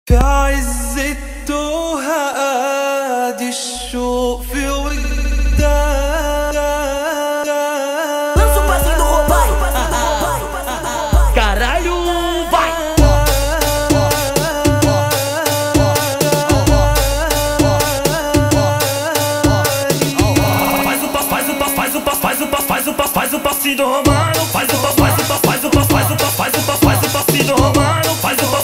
في عز التوهة ادي الشوق في وداك. Lança o passinho do Romário. Caralho, vai! Faz o passinho do Romário. Faz o passinho do Romário. Faz o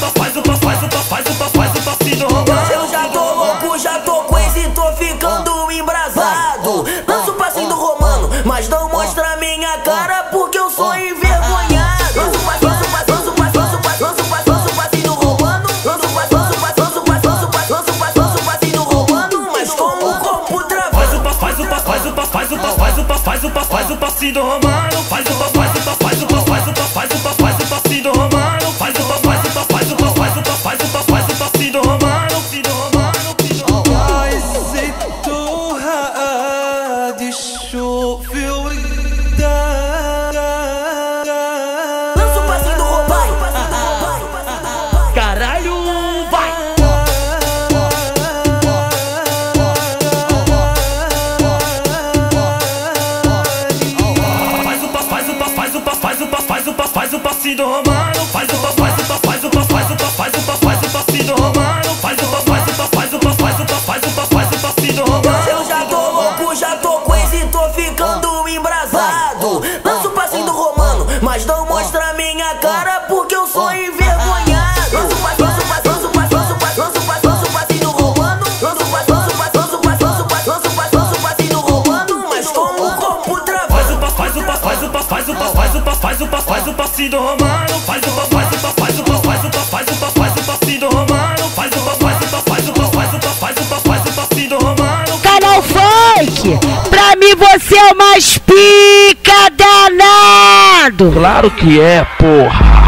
passinho do Romário. Eu já tô louco, já tô coisa e tô ficando embrasado. Lança o passinho do Romano, mas não mostra minha cara porque eu sou envergonhado. Lança o passinho do Romano. Lança o passinho do Romano, mas com o corpo travado. Faz o passinho do Romário. Faz o passinho do Romário. Faz o passinho do Romário. عز التوهة ادي الشوق في وداك. Lança o passinho do Romário. Caralho, vai! Faz o passinho do Romário. Faz o passinho do Romário. Eu já tô louco, já tô coisa e tô ficando embrasado. Lança o passinho do Romano, mas não mostra minha cara porque eu sou envergonhado. Lança o passinho do Romano. Lança o passinho do Romano, mas com o corpo travado. Faz o passinho do Romário. Faz o passinho do Romário. Canal Funk, pra mim você é o mais pica danado. Claro que é, porra.